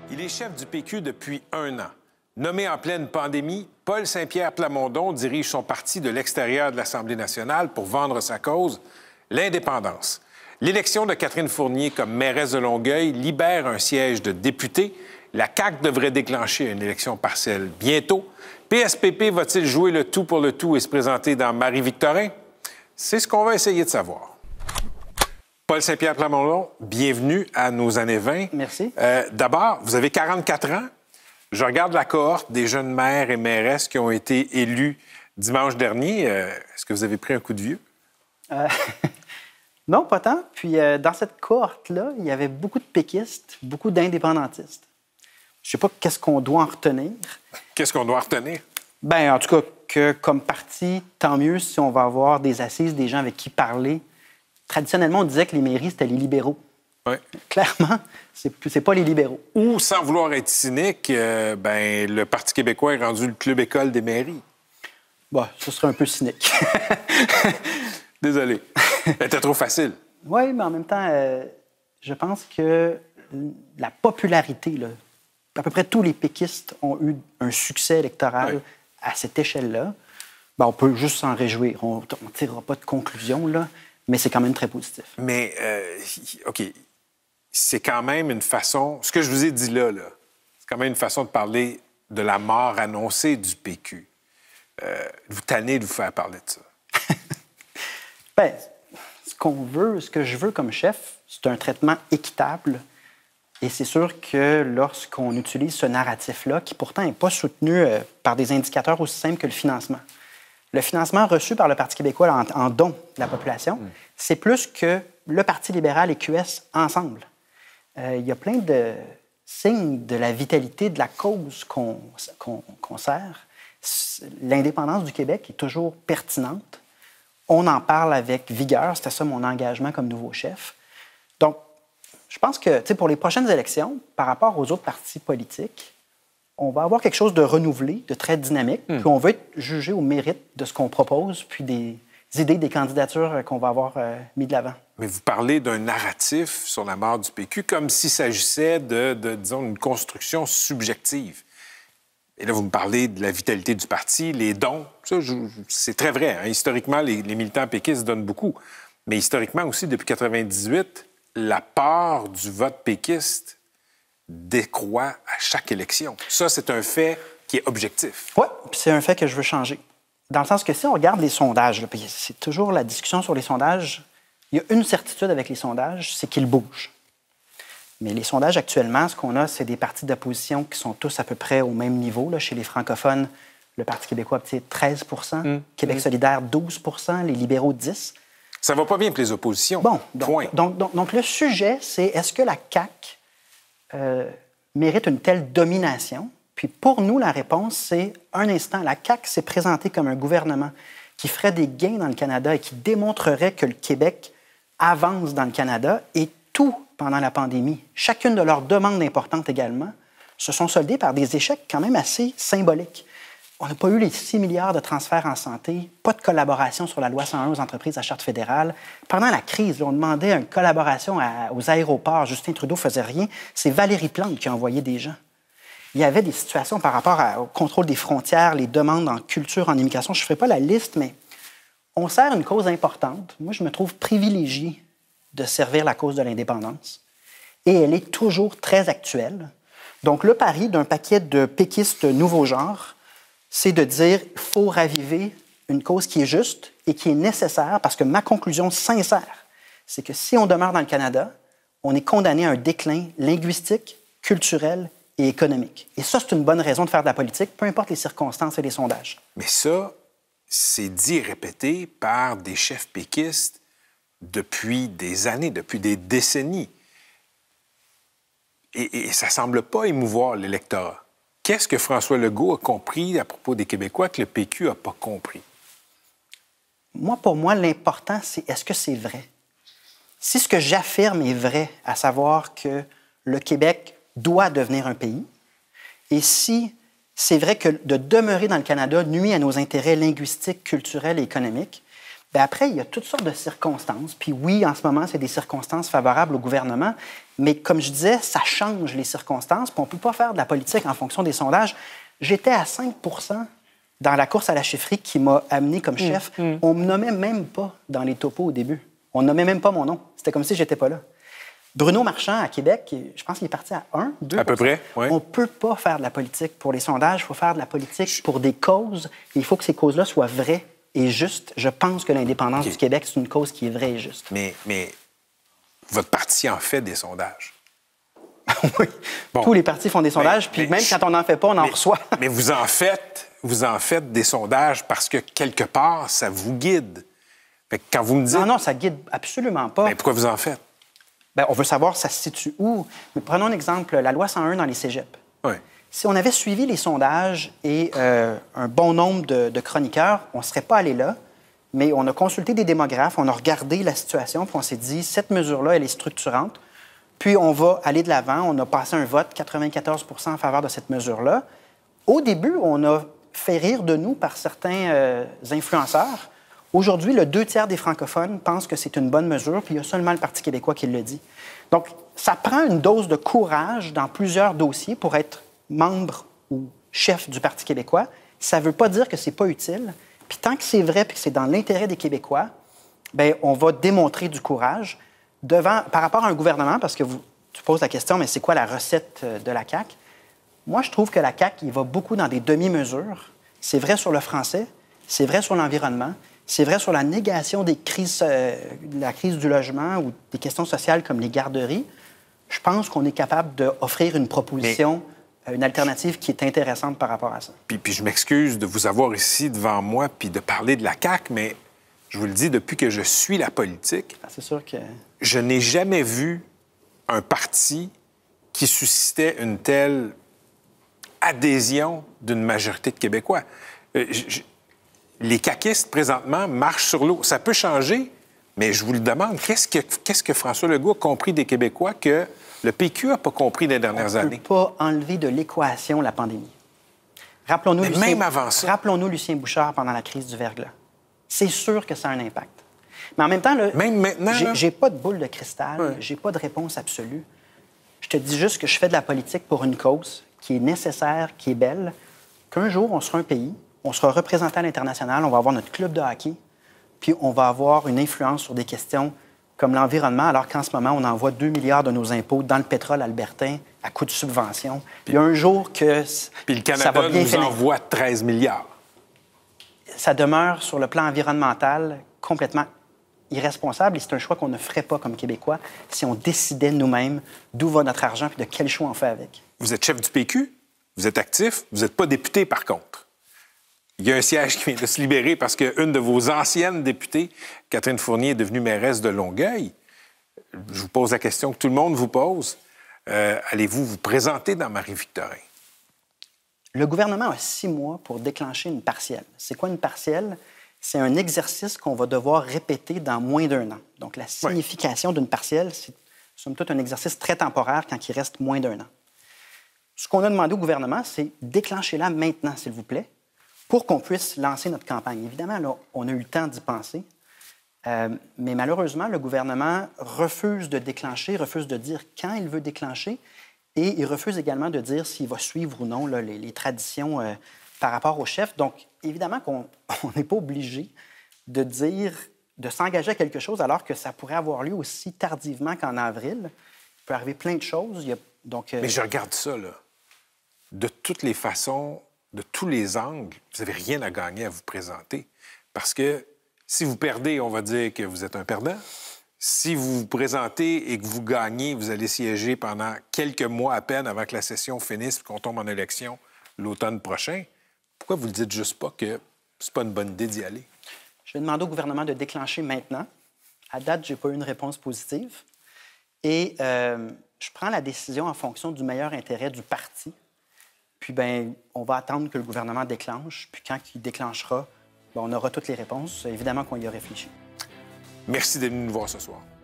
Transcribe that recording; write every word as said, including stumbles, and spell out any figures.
Il est chef du P Q depuis un an. Nommé en pleine pandémie, Paul Saint-Pierre Plamondon dirige son parti de l'extérieur de l'Assemblée nationale pour vendre sa cause, l'indépendance. L'élection de Catherine Fournier comme mairesse de Longueuil libère un siège de député. La C A Q devrait déclencher une élection partielle bientôt. P S P P va-t-il jouer le tout pour le tout et se présenter dans Marie-Victorin? C'est ce qu'on va essayer de savoir. Paul Saint-Pierre Plamondon, bienvenue à nos années vingt. Merci. Euh, D'abord, vous avez quarante-quatre ans. Je regarde la cohorte des jeunes maires et mairesses qui ont été élus dimanche dernier. Euh, Est-ce que vous avez pris un coup de vieux? Euh, non, pas tant. Puis euh, dans cette cohorte-là, il y avait beaucoup de péquistes, beaucoup d'indépendantistes. Je ne sais pas qu'est-ce qu'on doit en retenir. Qu'est-ce qu'on doit retenir? Bien, en tout cas, que comme parti, tant mieux si on va avoir des assises, des gens avec qui parler. Traditionnellement, on disait que les mairies, c'était les libéraux. Oui. Clairement, c'est c'est pas les libéraux. Ou, sans vouloir être cynique, euh, ben, le Parti québécois est rendu le club école des mairies. Bon, ce serait un peu cynique. Désolé. C'était trop facile. Oui, mais en même temps, euh, je pense que la popularité, là, à peu près tous les péquistes ont eu un succès électoral oui. à cette échelle-là. Ben, on peut juste s'en réjouir. On ne tirera pas de conclusion, là, mais c'est quand même très positif. Mais, euh, OK, c'est quand même une façon... Ce que je vous ai dit là, là c'est quand même une façon de parler de la mort annoncée du P Q. Euh, vous tannez de vous faire parler de ça. Bien, ce qu'on veut, ce que je veux comme chef, c'est un traitement équitable. Et c'est sûr que lorsqu'on utilise ce narratif-là, qui pourtant n'est pas soutenu euh, par des indicateurs aussi simples que le financement, le financement reçu par le Parti québécois en, en don de la population, mmh. c'est plus que le Parti libéral et Q S ensemble. Euh, il y a plein de signes de la vitalité de la cause qu'on qu'on, qu'on sert. L'indépendance du Québec est toujours pertinente. On en parle avec vigueur. C'était ça mon engagement comme nouveau chef. Donc, je pense que pour les prochaines élections, par rapport aux autres partis politiques, on va avoir quelque chose de renouvelé, de très dynamique, mmh. puis on va être jugé au mérite de ce qu'on propose, puis des idées, des candidatures qu'on va avoir euh, mis de l'avant. Mais vous parlez d'un narratif sur la mort du P Q comme s'il s'agissait de, de, disons, une construction subjective. Et là, vous me parlez de la vitalité du parti, les dons. Ça, c'est très vrai. Hein? Historiquement, les, les militants péquistes donnent beaucoup. Mais historiquement aussi, depuis quatre-vingt-dix-huit, la part du vote péquiste décroît à chaque élection. Ça, c'est un fait qui est objectif. Oui, puis c'est un fait que je veux changer. Dans le sens que si on regarde les sondages, là, puis c'est toujours la discussion sur les sondages, il y a une certitude avec les sondages, c'est qu'ils bougent. Mais les sondages actuellement, ce qu'on a, c'est des partis d'opposition qui sont tous à peu près au même niveau. Là. Chez les francophones, le Parti québécois obtient treize pour cent, mmh. Québec mmh. solidaire douze pour cent, les libéraux dix pour cent. Ça va pas bien pour les oppositions. Bon, donc, Point. Donc, donc, donc le sujet, c'est est-ce que la C A Q euh, mérite une telle domination? Puis pour nous, la réponse, c'est un instant. La C A Q s'est présentée comme un gouvernement qui ferait des gains dans le Canada et qui démontrerait que le Québec avance dans le Canada, et tout pendant la pandémie. Chacune de leurs demandes importantes également se sont soldées par des échecs quand même assez symboliques. On n'a pas eu les six milliards de transferts en santé, pas de collaboration sur la loi cent un aux entreprises à charte fédérale. Pendant la crise, on demandait une collaboration à, aux aéroports. Justin Trudeau ne faisait rien. C'est Valérie Plante qui a envoyé des gens. Il y avait des situations par rapport à, au contrôle des frontières, les demandes en culture, en immigration. Je ne ferai pas la liste, mais on sert une cause importante. Moi, je me trouve privilégié de servir la cause de l'indépendance. Et elle est toujours très actuelle. Donc, le pari d'un paquet de péquistes nouveau genre, c'est de dire qu'il faut raviver une cause qui est juste et qui est nécessaire, parce que ma conclusion sincère, c'est que si on demeure dans le Canada, on est condamné à un déclin linguistique, culturel et économique. Et ça, c'est une bonne raison de faire de la politique, peu importe les circonstances et les sondages. Mais ça, c'est dit et répété par des chefs péquistes depuis des années, depuis des décennies. Et, et ça ne semble pas émouvoir l'électorat. Qu'est-ce que François Legault a compris à propos des Québécois que le P Q n'a pas compris? Moi, pour moi, l'important, c'est est-ce que c'est vrai? Si ce que j'affirme est vrai, à savoir que le Québec doit devenir un pays, et si c'est vrai que de demeurer dans le Canada nuit à nos intérêts linguistiques, culturels et économiques, Bien, après, il y a toutes sortes de circonstances. Puis oui, en ce moment, c'est des circonstances favorables au gouvernement. Mais comme je disais, ça change les circonstances. Puis on ne peut pas faire de la politique en fonction des sondages. J'étais à cinq pour cent dans la course à la chefferie qui m'a amené comme chef. Mmh, mmh. On ne me nommait même pas dans les topos au début. On ne nommait même pas mon nom. C'était comme si je n'étais pas là. Bruno Marchand, à Québec, je pense qu'il est parti à un, deux pour cent. À peu près, oui. On ne peut pas faire de la politique pour les sondages. Il faut faire de la politique pour des causes. Et il faut que ces causes-là soient vraies et justes. Je pense que l'indépendance okay. du Québec, c'est une cause qui est vraie et juste. Mais, mais votre parti en fait des sondages. Oui. Bon. Tous les partis font des sondages, mais, puis mais, même quand on n'en fait pas, on en mais, reçoit. Mais vous en faites, vous en faites des sondages parce que, quelque part, ça vous guide. Fait que quand vous me dites... Non, non, ça guide absolument pas. Mais pourquoi vous en faites? Bien, on veut savoir ça se situe où. Mais prenons un exemple, la loi cent un dans les cégeps. Oui. Si on avait suivi les sondages et euh, un bon nombre de, de chroniqueurs, on ne serait pas allé là, mais on a consulté des démographes, on a regardé la situation, puis on s'est dit, cette mesure-là, elle est structurante, puis on va aller de l'avant. On a passé un vote, quatre-vingt-quatorze pour cent en faveur de cette mesure-là. Au début, on a fait rire de nous par certains euh, influenceurs. Aujourd'hui, le deux tiers des francophones pensent que c'est une bonne mesure, puis il y a seulement le Parti québécois qui le dit. Donc, ça prend une dose de courage dans plusieurs dossiers pour être membre ou chef du Parti québécois. Ça ne veut pas dire que c'est pas utile. Puis tant que c'est vrai et que c'est dans l'intérêt des Québécois, bien, on va démontrer du courage devant, par rapport à un gouvernement, parce que vous, tu poses la question, mais c'est quoi la recette de la C A Q? Moi, je trouve que la C A Q, il va beaucoup dans des demi-mesures. C'est vrai sur le français, c'est vrai sur l'environnement, c'est vrai sur la négation des crises, euh, la crise du logement ou des questions sociales comme les garderies. Je pense qu'on est capable d'offrir une proposition, mais, une alternative qui est intéressante par rapport à ça. Puis, puis je m'excuse de vous avoir ici devant moi puis de parler de la C A Q, mais je vous le dis, depuis que je suis la politique, ah, c'est sûr que... je n'ai jamais vu un parti qui suscitait une telle adhésion d'une majorité de Québécois. Euh, je, Les caquistes, présentement, marchent sur l'eau. Ça peut changer, mais je vous le demande, qu'est-ce que, qu'est-ce que François Legault a compris des Québécois que le P Q n'a pas compris dans les dernières années? années? On ne peut pas enlever de l'équation la pandémie. Rappelons-nous, mais Lucien, même avant ça. Rappelons-nous Lucien Bouchard pendant la crise du verglas. C'est sûr que ça a un impact. Mais en même temps, là, même maintenant, j'ai, j'ai pas de boule de cristal, ouais. j'ai pas de réponse absolue. Je te dis juste que je fais de la politique pour une cause qui est nécessaire, qui est belle, qu'un jour, on sera un pays, on sera représenté à l'international, on va avoir notre club de hockey, puis on va avoir une influence sur des questions comme l'environnement, alors qu'en ce moment, on envoie deux milliards de nos impôts dans le pétrole albertain à coût de subvention. Puis il y a un jour que puis le Canada ça va bien nous finir. envoie treize milliards. Ça demeure, sur le plan environnemental, complètement irresponsable et c'est un choix qu'on ne ferait pas comme Québécois si on décidait nous-mêmes d'où va notre argent puis de quel choix on fait avec. Vous êtes chef du P Q, vous êtes actif, vous n'êtes pas député, par contre. Il y a un siège qui vient de se libérer parce qu'une de vos anciennes députées, Catherine Fournier, est devenue mairesse de Longueuil. Je vous pose la question que tout le monde vous pose. Euh, allez-vous vous présenter dans Marie-Victorin? Le gouvernement a six mois pour déclencher une partielle. C'est quoi une partielle? C'est un exercice qu'on va devoir répéter dans moins d'un an. Donc, la signification oui. d'une partielle, c'est somme toute un exercice très temporaire quand il reste moins d'un an. Ce qu'on a demandé au gouvernement, c'est déclenchez-la maintenant, s'il vous plaît, pour qu'on puisse lancer notre campagne. Évidemment, là, on a eu le temps d'y penser, euh, mais malheureusement, le gouvernement refuse de déclencher, refuse de dire quand il veut déclencher, et il refuse également de dire s'il va suivre ou non là, les, les traditions euh, par rapport au chef. Donc, évidemment qu'on n'est pas obligé de dire, de s'engager à quelque chose alors que ça pourrait avoir lieu aussi tardivement qu'en avril. Il peut arriver plein de choses. Il y a, donc, euh... Mais je regarde ça, là. De toutes les façons, de tous les angles, vous n'avez rien à gagner à vous présenter. Parce que si vous perdez, on va dire que vous êtes un perdant. Si vous vous présentez et que vous gagnez, vous allez siéger pendant quelques mois à peine avant que la session finisse et qu'on tombe en élection l'automne prochain. Pourquoi vous ne dites juste pas que c'est pas une bonne idée d'y aller? Je vais demander au gouvernement de déclencher maintenant. À date, je n'ai pas eu une réponse positive. Et euh, je prends la décision en fonction du meilleur intérêt du parti. Puis, bien, on va attendre que le gouvernement déclenche. Puis, quand il déclenchera, bien, on aura toutes les réponses. Évidemment qu'on y a réfléchi. Merci d'être venu nous voir ce soir.